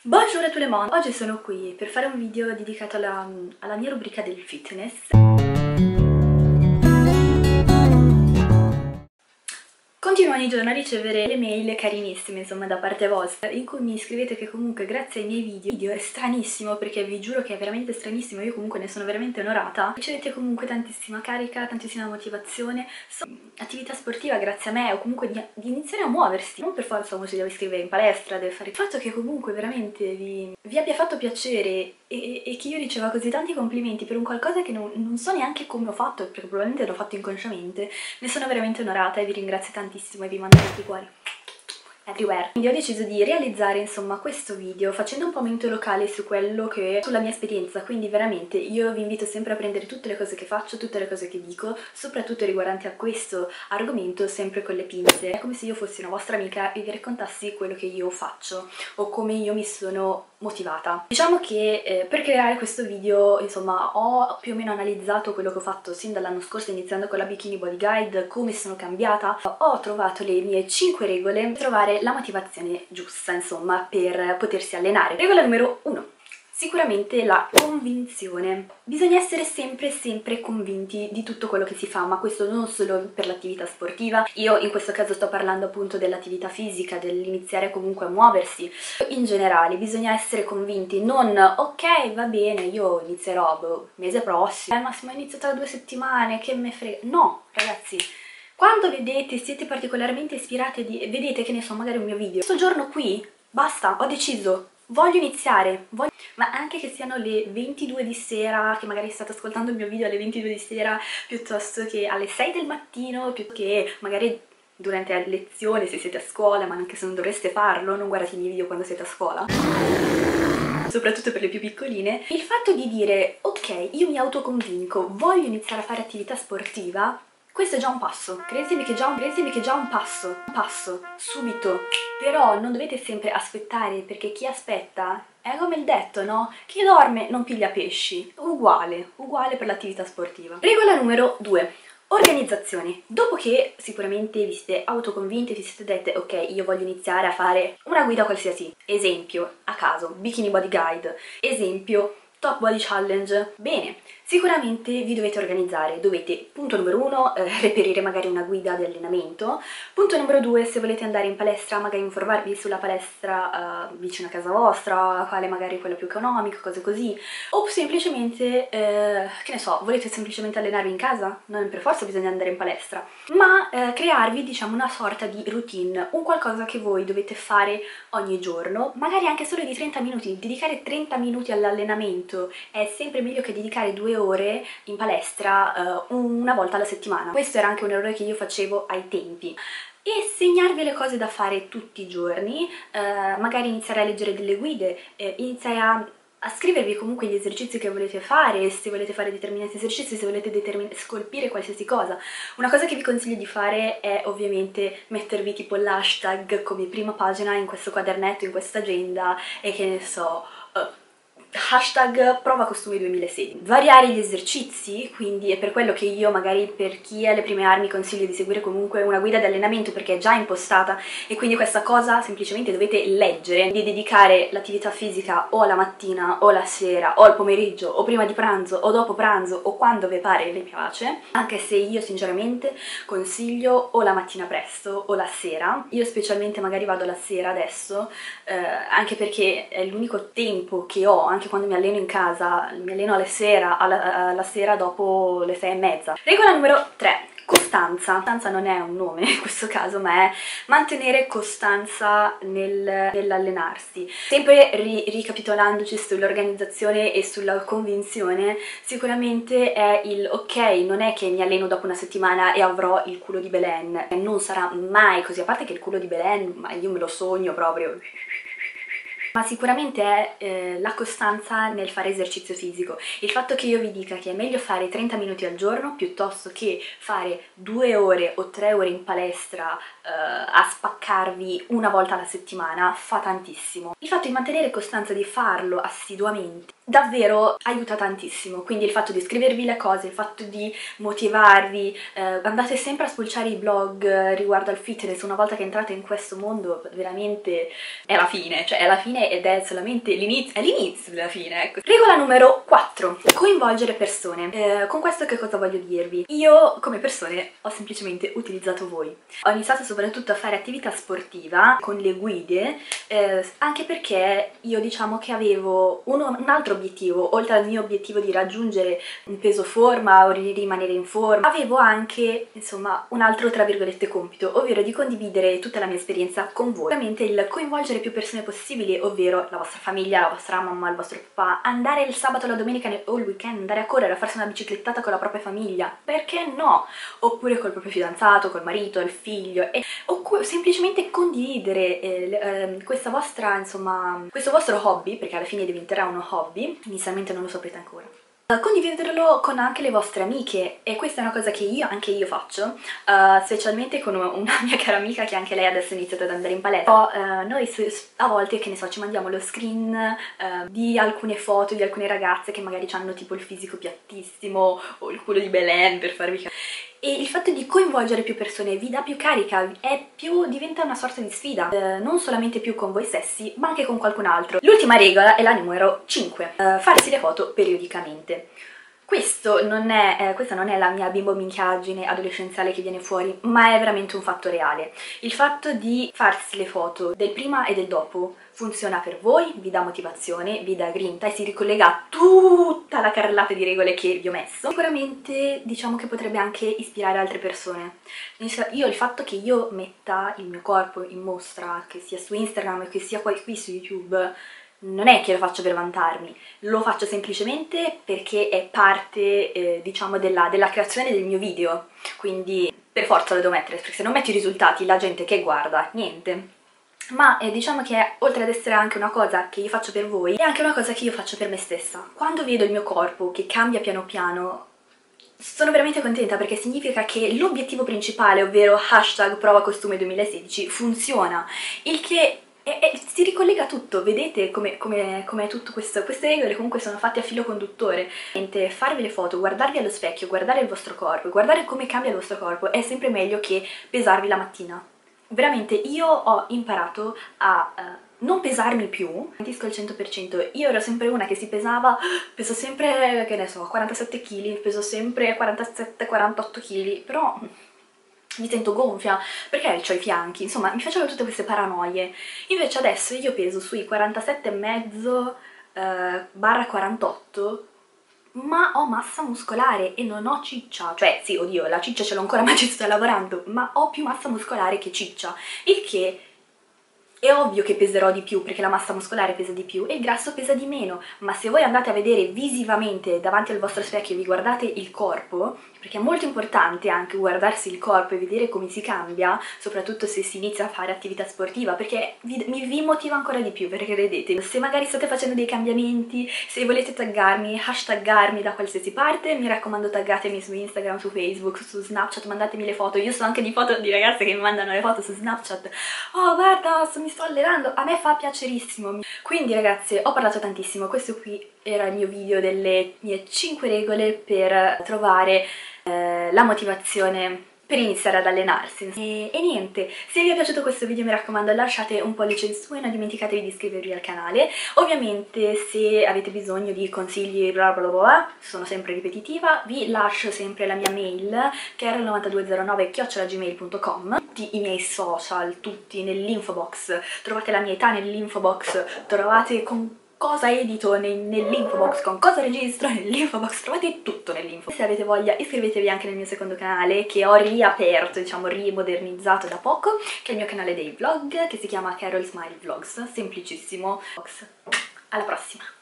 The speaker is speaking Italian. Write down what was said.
Bonjour a tout le monde! Oggi sono qui per fare un video dedicato alla mia rubrica del fitness. Continuo ogni giorno a ricevere le mail carinissime, insomma, da parte vostra, in cui mi scrivete che comunque grazie ai miei video è stranissimo, perché vi giuro che è veramente stranissimo, io comunque ne sono veramente onorata. Ricevete comunque tantissima carica, tantissima motivazione, attività sportiva grazie a me, o comunque di iniziare a muoversi. Non per forza uno si deve iscrivere in palestra, deve fare... Il fatto che comunque veramente vi abbia fatto piacere e che io riceva così tanti complimenti per un qualcosa che non so neanche come ho fatto, perché probabilmente l'ho fatto inconsciamente, ne sono veramente onorata e vi ringrazio tantissimo e vi mando tutti i cuori everywhere. Quindi ho deciso di realizzare insomma questo video facendo un po' mente locale sulla mia esperienza, quindi veramente io vi invito sempre a prendere tutte le cose che faccio, tutte le cose che dico, soprattutto riguardanti a questo argomento, sempre con le pinze. È come se io fossi una vostra amica e vi raccontassi quello che io faccio o come io mi sono motivata. Diciamo che per creare questo video insomma ho più o meno analizzato quello che ho fatto sin dall'anno scorso, iniziando con la Bikini Body Guide, come sono cambiata. Ho trovato le mie 5 regole per trovare la motivazione giusta insomma per potersi allenare. Regola numero 1: sicuramente la convinzione. Bisogna essere sempre convinti di tutto quello che si fa, ma questo non solo per l'attività sportiva. Io in questo caso sto parlando appunto dell'attività fisica, dell'iniziare comunque a muoversi. In generale bisogna essere convinti, non ok va bene io inizierò mese prossimo, al massimo inizio tra 2 settimane, che me frega. No ragazzi, quando siete particolarmente ispirati, vedete che ne so, magari un mio video, questo giorno qui, basta, ho deciso, voglio iniziare, ma anche che siano le 22 di sera, che magari state ascoltando il mio video alle 22 di sera, piuttosto che alle 6 del mattino, piuttosto che magari durante la lezione, se siete a scuola, ma anche se non dovreste farlo, non guardate i miei video quando siete a scuola, soprattutto per le più piccoline. Il fatto di dire, ok, io mi autoconvinco, voglio iniziare a fare attività sportiva, questo è già un passo, credetemi che già un passo, subito. Però non dovete sempre aspettare, perché chi aspetta è come il detto, no? Chi dorme non piglia pesci, uguale per l'attività sportiva. Regola numero 2. Organizzazione. Dopo che sicuramente vi siete autoconvinti, vi siete dette ok, io voglio iniziare a fare una guida qualsiasi, esempio, a caso, Bikini Body Guide, esempio, Top Body Challenge, bene, sicuramente vi dovete organizzare, dovete, punto numero 1, reperire magari una guida di allenamento, punto numero 2, se volete andare in palestra, magari informarvi sulla palestra vicino a casa vostra, quale magari quella più economica, cose così, o semplicemente, che ne so, volete semplicemente allenarvi in casa, non per forza bisogna andare in palestra, ma crearvi, diciamo, una sorta di routine, un qualcosa che voi dovete fare ogni giorno, magari anche solo di 30 minuti, dedicare 30 minuti all'allenamento è sempre meglio che dedicare 2 ore in palestra una volta alla settimana. Questo era anche un errore che io facevo ai tempi. E segnarvi le cose da fare tutti i giorni, magari iniziare a leggere delle guide, iniziare a scrivervi comunque gli esercizi che volete fare, se volete fare determinati esercizi, se volete scolpire qualsiasi cosa. Una cosa che vi consiglio di fare è ovviamente mettervi tipo l'hashtag come prima pagina in questo quadernetto, in questa agenda, e che ne so... hashtag prova costumi 2016. Variare gli esercizi, quindi è per quello che io magari per chi è alle prime armi consiglio di seguire comunque una guida di allenamento, perché è già impostata e quindi questa cosa semplicemente dovete leggere, di dedicare l'attività fisica o la mattina o la sera o al pomeriggio o prima di pranzo o dopo pranzo o quando vi pare e vi piace, anche se io sinceramente consiglio o la mattina presto o la sera. Io specialmente magari vado la sera adesso, anche perché è l'unico tempo che ho, anche quando mi alleno in casa, mi alleno alla sera dopo le 6:30. Regola numero 3. Costanza. Costanza non è un nome in questo caso, ma è mantenere costanza nell'allenarsi. Sempre ricapitolandoci sull'organizzazione e sulla convinzione, sicuramente è il ok, non è che mi alleno dopo una settimana e avrò il culo di Belen, non sarà mai così, a parte che il culo di Belen, ma io me lo sogno proprio. Ma sicuramente è la costanza nel fare esercizio fisico. Il fatto che io vi dica che è meglio fare 30 minuti al giorno piuttosto che fare 2 ore o 3 ore in palestra a spaccarvi una volta alla settimana fa tantissimo. Il fatto di mantenere costanza, di farlo assiduamente, davvero aiuta tantissimo. Quindi il fatto di scrivervi le cose, il fatto di motivarvi, andate sempre a spulciare i blog riguardo al fitness. Una volta che entrate in questo mondo veramente è la fine, cioè è la fine fine ed è solamente l'inizio, è l'inizio della fine, ecco. Regola numero 4: coinvolgere persone. Con questo che cosa voglio dirvi? Io come persone ho semplicemente utilizzato voi. Ho iniziato soprattutto a fare attività sportiva con le guide, anche perché io diciamo che avevo un altro obiettivo, oltre al mio obiettivo di raggiungere un peso forma o di rimanere in forma, avevo anche, insomma, un altro tra virgolette compito, ovvero di condividere tutta la mia esperienza con voi. Ovviamente il coinvolgere più persone possibili, ovvero la vostra famiglia, la vostra mamma, il vostro papà, andare il sabato, la domenica o il weekend, andare a correre, a farsi una biciclettata con la propria famiglia, perché no? Oppure col proprio fidanzato, col marito, il figlio, o semplicemente condividere questa vostra, insomma, questo vostro hobby, perché alla fine diventerà uno hobby, inizialmente non lo saprete ancora. Condividerlo con anche le vostre amiche, e questa è una cosa che anche io faccio, specialmente con una mia cara amica che anche lei adesso ha iniziato ad andare in palestra. Noi a volte, che ne so, ci mandiamo lo screen di alcune foto di alcune ragazze che magari hanno tipo il fisico piattissimo o il culo di Belen, per farvi capire. E il fatto di coinvolgere più persone vi dà più carica, diventa una sorta di sfida, non solamente più con voi stessi, ma anche con qualcun altro. L'ultima regola è la numero 5, farsi le foto periodicamente. Questa non è la mia bimbo minchiaggine adolescenziale che viene fuori, ma è veramente un fatto reale. Il fatto di farsi le foto del prima e del dopo funziona per voi, vi dà motivazione, vi dà grinta e si ricollega a tutta la carrellata di regole che vi ho messo. Sicuramente diciamo che potrebbe anche ispirare altre persone. Il fatto che io metta il mio corpo in mostra, che sia su Instagram, che sia qui su YouTube, non è che lo faccio per vantarmi, lo faccio semplicemente perché è parte, diciamo, della creazione del mio video, quindi per forza lo devo mettere, perché se non metto i risultati la gente che guarda, niente. Ma diciamo che oltre ad essere anche una cosa che io faccio per voi, è anche una cosa che io faccio per me stessa. Quando vedo il mio corpo che cambia piano piano, sono veramente contenta, perché significa che l'obiettivo principale, ovvero #prova costume 2016, funziona, il che si ricollega tutto. Vedete come tutto questo, queste regole comunque sono fatte a filo conduttore. Farvi le foto, guardarvi allo specchio, guardare il vostro corpo, guardare come cambia il vostro corpo è sempre meglio che pesarvi la mattina. Veramente io ho imparato a non pesarmi più, garantisco il 100%, io ero sempre una che si pesava, peso sempre, che ne so, 47 kg, peso sempre 47-48 kg, però mi sento gonfia, perché ho i fianchi, insomma mi facevo tutte queste paranoie. Invece adesso io peso sui 47,5 barra 48, ma ho massa muscolare e non ho ciccia. Cioè sì, oddio, la ciccia ce l'ho ancora, ma ci sto lavorando, ma ho più massa muscolare che ciccia, il che è ovvio che peserò di più, perché la massa muscolare pesa di più e il grasso pesa di meno, ma se voi andate a vedere visivamente davanti al vostro specchio e vi guardate il corpo, perché è molto importante anche guardarsi il corpo e vedere come si cambia, soprattutto se si inizia a fare attività sportiva, perché vi motiva ancora di più, perché vedete, se magari state facendo dei cambiamenti, se volete taggarmi, hashtaggarmi da qualsiasi parte, mi raccomando taggatemi su Instagram, su Facebook, su Snapchat, mandatemi le foto. Io so anche di foto di ragazze che mi mandano le foto su Snapchat. Oh guarda, mi sto allenando, a me fa piacerissimo. Quindi ragazze, ho parlato tantissimo, questo qui era il mio video delle mie 5 regole per trovare la motivazione per iniziare ad allenarsi. E niente, se vi è piaciuto questo video mi raccomando lasciate un pollice in su e non dimenticatevi di iscrivervi al canale. Ovviamente se avete bisogno di consigli bla bla bla, sono sempre ripetitiva, vi lascio sempre la mia mail che è il9209@gmail.com, tutti i miei social, tutti nell'info box, trovate la mia età nell'info box, trovate con cosa edito nell'info box, con cosa registro nell'info box, trovate tutto nell'info. Se avete voglia iscrivetevi anche nel mio secondo canale che ho riaperto, diciamo rimodernizzato da poco, che è il mio canale dei vlog, che si chiama Carol Smile Vlogs, semplicissimo. Alla prossima!